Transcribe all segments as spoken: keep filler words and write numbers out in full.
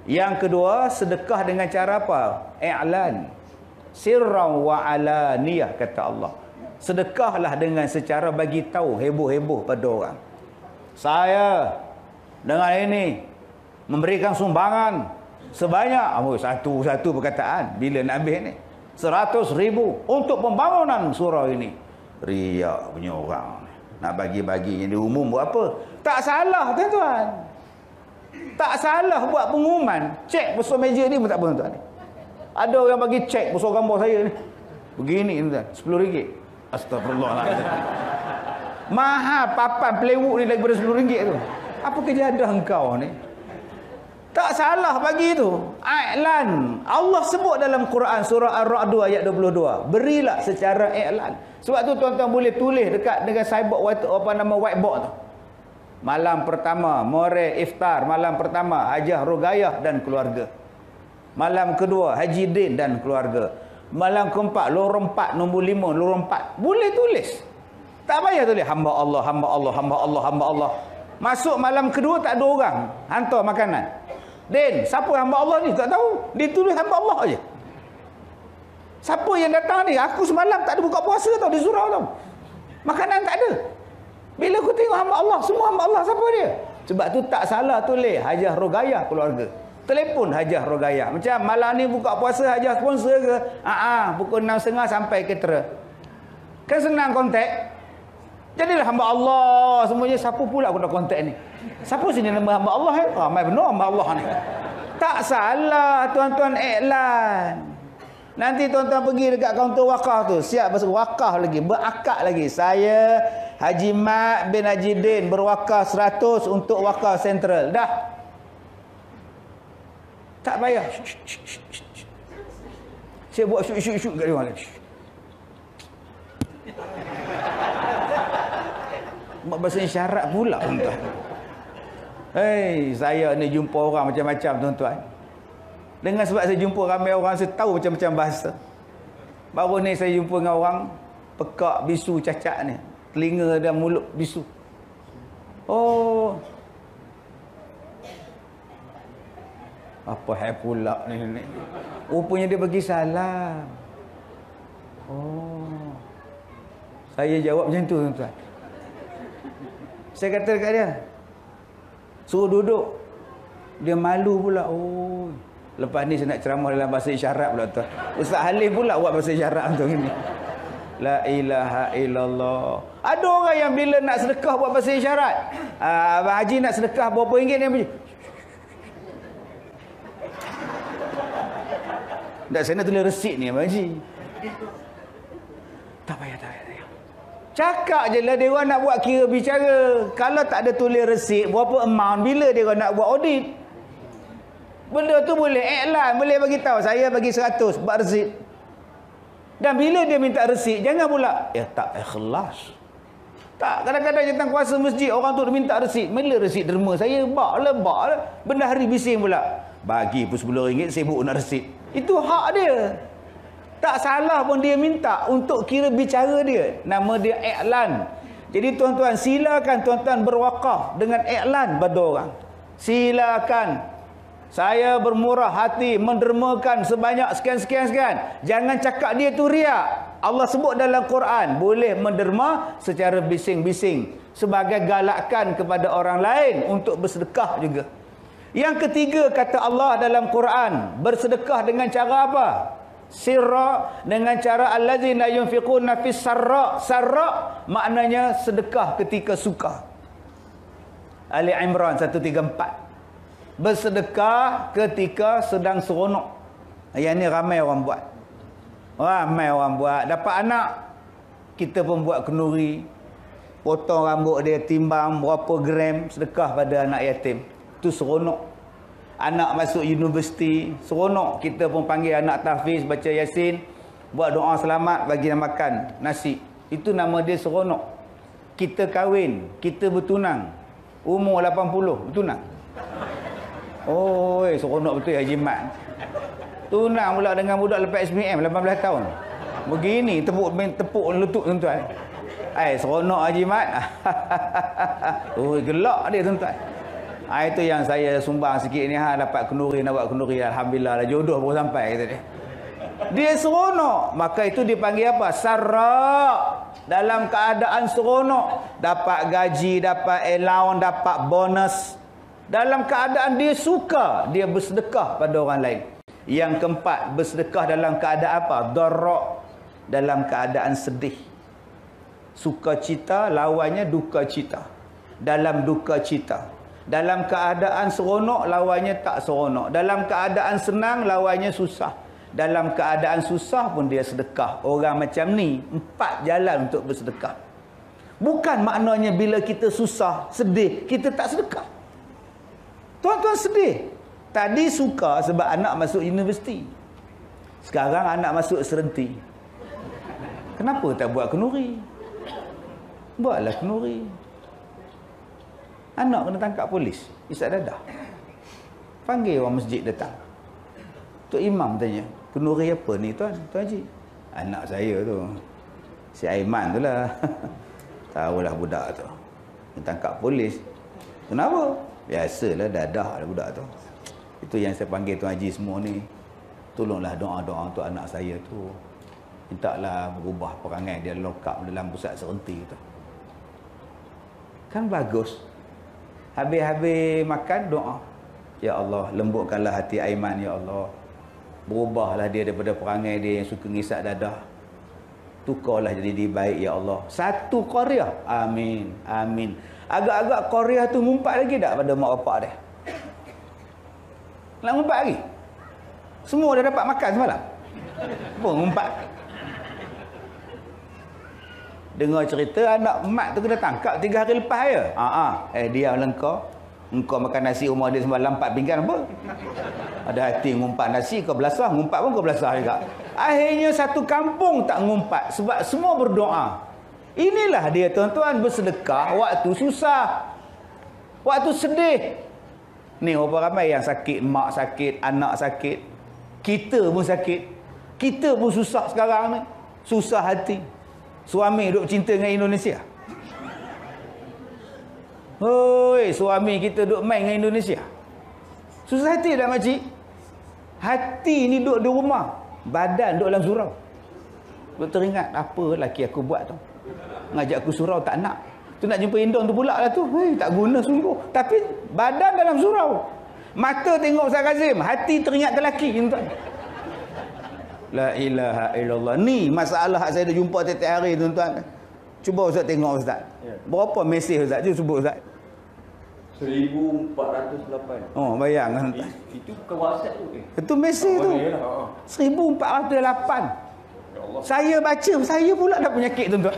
Yang kedua, sedekah dengan cara apa? I'lan. Sirran wa alaniyah, kata Allah. Sedekahlah dengan secara bagi tahu, heboh-heboh pada orang. Saya dengan ini memberikan sumbangan sebanyak, oh, satu-satu perkataan bila nak habis ni, seratus ribu untuk pembangunan surau ini. Riak punya orang nak bagi-bagi yang diumum buat apa? Tak salah tuan-tuan, tak salah buat pengumuman. Cek besar meja ni pun tak apa tuan-tuan. Ada orang bagi cek besar gambar saya ni begini tuan-tuan, sepuluh ringgit. Astagfirullahaladzim. Mahal papan plywood ni daripada sepuluh ringgit tu. Apa kejadah engkau ni? Tak salah bagi itu. I'lan. Allah sebut dalam Quran surah Ar-Ra'd ayat dua puluh dua. Berilah secara i'lan. Sebab tu tuan-tuan boleh tulis dekat dengan cyborg white, apa nama whiteboard tu. Malam pertama more iftar, malam pertama Hajah Rogayah dan keluarga. Malam kedua Haji Din dan keluarga. Malam keempat lorong empat nombor lima lorong empat. Boleh tulis. Tak payah tulis hamba Allah, hamba Allah, hamba Allah, hamba Allah. Masuk malam kedua tak ada orang hantar makanan. Din, siapa hamba Allah ni? Tak tahu. Dia tulis hamba Allah aja. Siapa yang datang ni? Aku semalam tak ada buka puasa tau di surau tau. Makanan tak ada. Bila aku tengok hamba Allah, semua hamba Allah, siapa dia? Sebab tu tak salah tulis Hajah Rogayah keluarga. Telefon Hajah Rogayah. Macam malam ni buka puasa Hajah sponsor ke? Ah, pukul enam tiga puluh sampai ketera. Kan senang kontak. Jadilah hamba Allah semuanya. Siapa pula aku nak kontak ni? Siapa sini nama hamba Allah eh? Ah, mai benar hamba Allah ni. Tak salah tuan-tuan iklan. Nanti tuan-tuan pergi dekat kaunter wakaf tu, siap berwakaf lagi, berakad lagi. Saya Haji Mat bin Haji Din berwakaf seratus untuk wakaf sentral. Dah. Tak payah. Saya buat syuk-syuk-syuk kat dia orang. Buat bahasa isyarat pula tuan-tuan. Hei, saya ni jumpa orang macam-macam tuan-tuan. Dengan sebab saya jumpa ramai orang, saya tahu macam-macam bahasa. Baru ni saya jumpa dengan orang pekak bisu cacat ni. Telinga dan mulut bisu. Oh. Apa hal pula ni ni? Rupanya dia bagi salam. Oh. Saya jawab macam tu tuan-tuan. Saya kata dekat dia, suruh duduk. Dia malu pula. Oh. Lepas ni saya nak ceramah dalam bahasa isyarat pula tuan. Ustaz Halif pula buat bahasa isyarat macam ni. La ilaha illallah. Ada orang yang bila nak sedekah buat bahasa isyarat. Ah, Abang Haji nak sedekah berapa ringgit ni? Tak, saya nak tulis resit ni Abang Haji. Tak payah, tak payah. Cakap je lah dia orang nak buat kira bicara. Kalau tak ada tulis resit, berapa amount, bila dia orang nak buat audit. Benda tu boleh iklan, boleh bagi tahu saya bagi seratus buat resit. Dan bila dia minta resit, jangan pula ya tak ikhlas. Tak, kadang-kadang datang kuasa masjid orang tu minta resit. Bila resit derma saya baklah baklah. Benda hari bising pula. Bagi pun sepuluh ringgit sibuk nak resit. Itu hak dia. Tak salah pun dia minta untuk kira bicara dia. Nama dia iklan. Jadi tuan-tuan silakan tuan-tuan berwakaf dengan iklan pada orang. Silakan. Saya bermurah hati mendermakan sebanyak sekian-sekian-sekian. Jangan cakap dia tu riak. Allah sebut dalam Quran, boleh menderma secara bising-bising. Sebagai galakan kepada orang lain untuk bersedekah juga. Yang ketiga kata Allah dalam Quran, bersedekah dengan cara apa? Sirra, dengan cara allazina yunfiquna fis sarra. Sarra maknanya sedekah ketika suka. Ali Imran seratus tiga puluh empat. Bersedekah ketika sedang seronok. Yang ni ramai orang buat. Ramai orang buat. Dapat anak, kita pun buat kenduri. Potong rambut dia, timbang berapa gram, sedekah pada anak yatim. Itu seronok. Anak masuk universiti, seronok. Kita pun panggil anak tahfiz, baca Yasin, buat doa selamat, bagi dia makan nasi. Itu nama dia seronok. Kita kahwin, kita bertunang. Umur lapan puluh, bertunang. Oh, seronok betul Haji Mat. Tunang pula dengan budak lepas S B M lapan belas tahun. Begini tepuk tepuk lutut tuan-tuan. Eh, seronok Haji Mat. Oh, gelak dia tuan-tuan. Ha, itu yang saya sumbang sikit ni, ha, dapat kenduri, nak buat kenduri, alhamdulillah lah, jodoh baru sampai, kata dia. Dia seronok, maka itu dipanggil apa? Sarra. Dalam keadaan seronok, dapat gaji, dapat allowance, dapat bonus. Dalam keadaan dia suka, dia bersedekah pada orang lain. Yang keempat, bersedekah dalam keadaan apa? Darra, dalam keadaan sedih. Sukacita lawannya duka cita. Dalam duka cita. Dalam keadaan seronok, lawannya tak seronok. Dalam keadaan senang, lawannya susah. Dalam keadaan susah pun dia sedekah. Orang macam ni, empat jalan untuk bersedekah. Bukan maknanya bila kita susah, sedih, kita tak sedekah. Tuan-tuan sedih. Tadi suka sebab anak masuk universiti. Sekarang anak masuk serenti. Kenapa tak buat kenduri? Buatlah kenduri. Anak kena tangkap polis, isap dadah. Panggil orang masjid datang. Tok Imam tanya, kenduri apa ni tuan? Tuan Haji. Anak saya tu. Si Aiman tu lah. Tahulah budak tu. Ditangkap polis. Kenapa? Biasalah dadah lah budak tu. Itu yang saya panggil Tuan Haji semua ni. Tolonglah doa-doa untuk anak saya tu. Mintalah berubah perangai dia lokap dalam pusat serenti tu. Kan bagus. Habis-habis makan doa. Ya Allah, lembutkanlah hati Aiman, ya Allah. Berubahlah dia daripada perangai dia yang suka ngisap dadah. Tukarlah jadi dia baik, ya Allah. Satu Korea. Amin. Amin. Agak-agak Korea tu ngumpat lagi tak pada mak bapak dia? Nak ngumpat lagi? Semua dah dapat makan semalam. Apa ngumpat? Dengar cerita anak mak tu kena tangkap tiga hari lepas ya. Ha ah, eh diam lengkau. Engkau makan nasi rumah dia semalam empat pinggan apa? Ada hati ngumpat nasi, kau belasah, ngumpat pun kau belasah juga. Akhirnya satu kampung tak ngumpat sebab semua berdoa. Inilah dia tuan-tuan, bersedekah waktu susah. Waktu sedih. Ni berapa ramai yang sakit, mak sakit, anak sakit. Kita pun sakit. Kita pun susah sekarang ni. Susah hati. Suami duk cinta dengan Indonesia. Hoi, suami kita duk main dengan Indonesia. Susah hati tak makcik? Hati ni duk di rumah, badan duk dalam surau. Duk teringat apa laki aku buat tu. Ngajak aku surau tak nak. Tu nak jumpa Indon tu pula lah tu. Hei, tak guna sungguh. Tapi badan dalam surau. Mata tengok Ustaz Kazim, hati teringat lelaki tuan. La ilaha illallah. Ni masalah saya dah jumpa tiap-tiap hari tuan-tuan. Cuba Ustaz tengok Ustaz. Ya. Berapa mesej Ustaz? Cuba sebut Ustaz. seribu empat ratus lapan. Oh, bayangkan tuan. Itu bukan WhatsApp tu. Eh. Itu mesej tu. seribu empat ratus lapan. Ya Allah. Saya baca, saya pula dah penyakit tuan-tuan.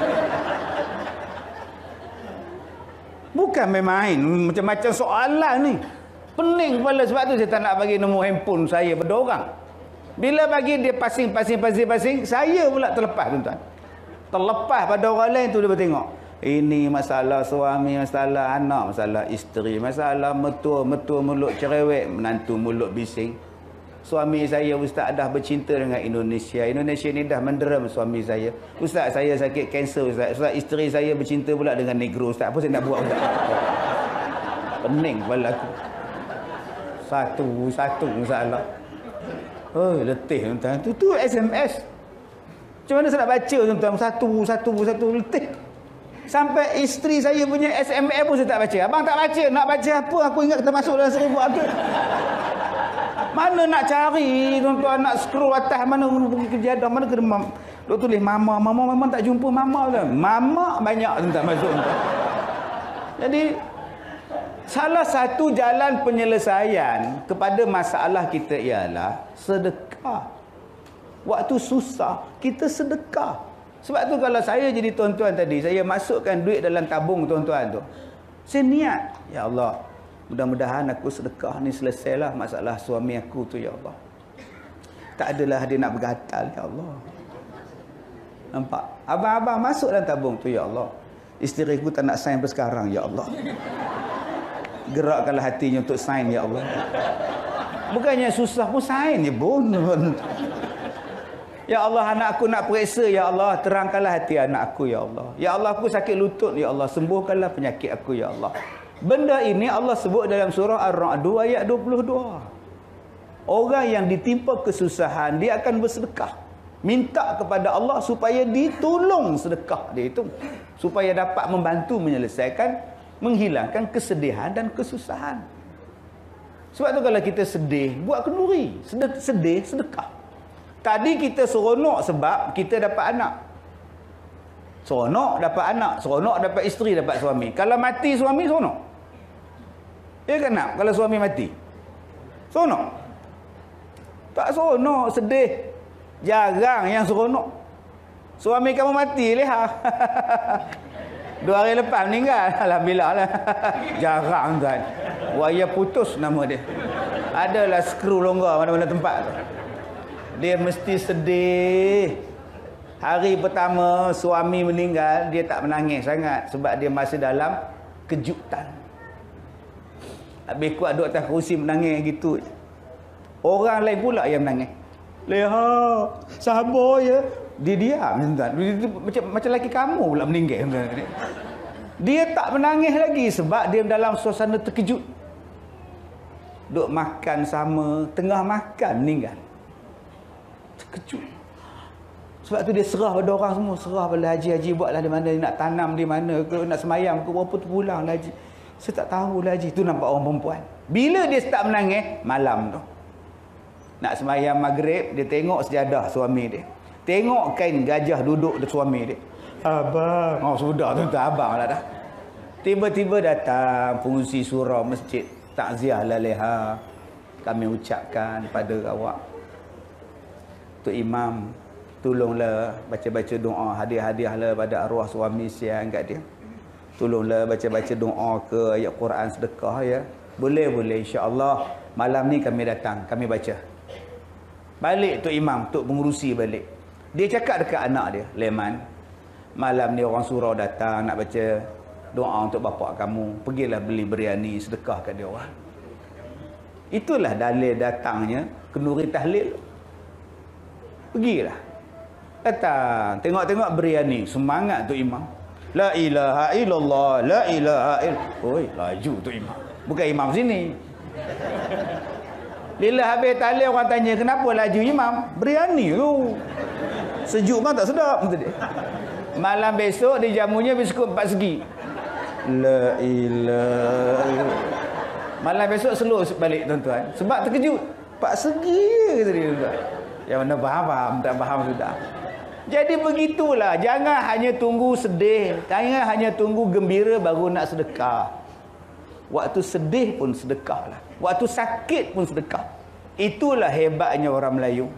Bukan main-main. Macam-macam soalan ni. Pening kepala, sebab tu saya tak nak bagi nombor handphone saya pada orang. Bila bagi dia pasing, pasing, pasing, pasing, saya pula terlepas tuan-tuan. Terlepas pada orang lain tu dia bertengok. Ini masalah suami, masalah anak, masalah isteri, masalah mertua, mertua mulut cerewet, menantu mulut bising. Suami saya Ustaz dah bercinta dengan Indonesia. Indonesia ni dah menderam suami saya. Ustaz, saya sakit kanser Ustaz. Ustaz, isteri saya bercinta pula dengan negro Ustaz. Apa saya nak buat Ustaz? Pening kepala aku. Satu-satu masalah. Oh, letih tuan-tuan. Tu tu S M S. Macam mana saya nak baca tuan-tuan? Satu, satu, satu, letih. Sampai isteri saya punya S M S pun saya tak baca. Abang tak baca. Nak baca apa? Aku ingat kita masuk dalam seribu update. Mana nak cari tuan-tuan, nak scroll atas, mana pergi kejadah, mana kena mam. Duk tulis mama, mama memang tak jumpa mama tu. Mama banyak tuan-tuan masuk tuan. Jadi salah satu jalan penyelesaian kepada masalah kita ialah sedekah. Waktu susah, kita sedekah. Sebab tu kalau saya jadi tuan-tuan tadi, saya masukkan duit dalam tabung tuan-tuan tu. Saya niat, ya Allah, mudah-mudahan aku sedekah ni selesailah masalah suami aku tu, ya Allah. Tak adalah dia nak bergatal, ya Allah. Nampak? Abang-abang masuk dalam tabung tu, ya Allah. Isteri aku tak nak sign sampai sekarang, ya Allah. Gerakkanlah hatinya untuk sign, ya Allah. Bukannya susah pun sign je pun. Ya Allah, anak aku nak periksa, ya Allah, terangkanlah hati anak aku, ya Allah. Ya Allah, aku sakit lutut, ya Allah, sembuhkanlah penyakit aku, ya Allah. Benda ini Allah sebut dalam surah Ar-Ra'd ayat dua puluh dua. Orang yang ditimpa kesusahan, dia akan bersedekah. Minta kepada Allah supaya ditolong sedekah dia itu. Supaya dapat membantu menyelesaikan, menghilangkan kesedihan dan kesusahan. Sebab tu kalau kita sedih, buat kenduri. Sedih, sedekah. Tadi kita seronok sebab kita dapat anak. Seronok dapat anak, seronok dapat isteri, dapat suami. Kalau mati suami, seronok. Ya kan nak? Kalau suami mati. Seronok? Tak seronok, sedih. Jarang yang seronok. Suami kamu mati, leha. Dua hari lepas meninggal. Alhamdulillah lah. Jarang kan. Waya putus nama dia. Adalah skru longgar mana-mana tempat tu. Dia mesti sedih. Hari pertama suami meninggal, dia tak menangis sangat sebab dia masih dalam kejutan. Habis kuat duduk atas kerusi menangis gitu. Orang lain pula yang menangis. Leha, sabar ya. Dia diam tuan. Macam macam lelaki kamu pula meninggal. Dia tak menangis lagi sebab dia dalam suasana terkejut. Duk makan sama, tengah makan meninggal. Terkejut. Sebab tu dia serah pada orang semua. Serah pada haji-haji, buatlah di mana, nak tanam di mana, kalau nak semayang ke berapa tu pulang lah haji. Saya tak tahu lah haji. Tu nampak orang perempuan. Bila dia start menangis, malam tu. Nak semayang maghrib, dia tengok sejadah suami dia. Tengok kain gajah duduk di suami dia. Abang. Oh sudah tu, tu abang lah dah. Tiba-tiba datang pengurusi surau masjid. Takziah lah leha. Kami ucapkan pada awak. Tok Imam, tolonglah baca-baca doa, hadiah-hadiahlah pada arwah suami siang kat dia. Tolonglah baca-baca doa ke ayat Quran sedekah ya. Boleh-boleh insya-Allah. Malam ni kami datang, kami baca. Balik Tok Imam, Tok pengurusi balik. Dia cakap dekat anak dia, Leman, malam ni orang surau datang nak baca doa untuk bapak kamu. Pergilah beli biryani sedekah kat dia orang. Itulah dalil datangnya kenduri tahlil. Pergilah. Datang, tengok-tengok biryani, semangat Tok Imam. La ilaha illallah, la ilaha illallah. Oi, laju Tok Imam. Bukan imam sini. Bila habis tahlil orang tanya, kenapa laju imam? Biryani tu. Sejuk kan tak sedap kata dia. Malam besok dia jamunya biskut empat segi. La ilaha illallah. Malam besok slow balik tuan-tuan. Sebab terkejut. Empat segi kata dia tuan. Yang mana faham-faham, tak faham sudah. Jadi begitulah, jangan hanya tunggu sedih, jangan hanya tunggu gembira baru nak sedekah. Waktu sedih pun sedekahlah. Waktu sakit pun sedekah. Itulah hebatnya orang Melayu.